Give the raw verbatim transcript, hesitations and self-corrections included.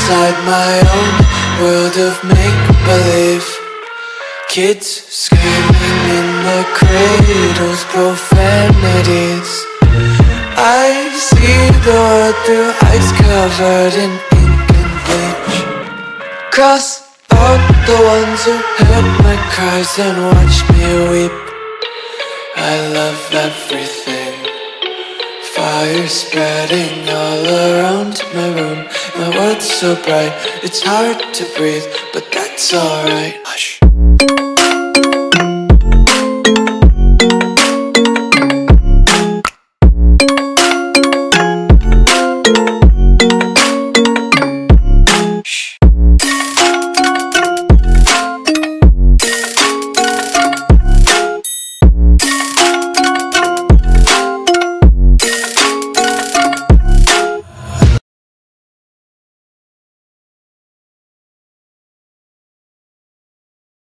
inside my own world of make-believe. Kids screaming in the cradles, profanities. I see the world through ice covered in ink and bleach. Cross out the ones who heard my cries and watched me weep. I love everything. Fire spreading all around my room. My world's so bright, it's hard to breathe, but that's alright. Hush.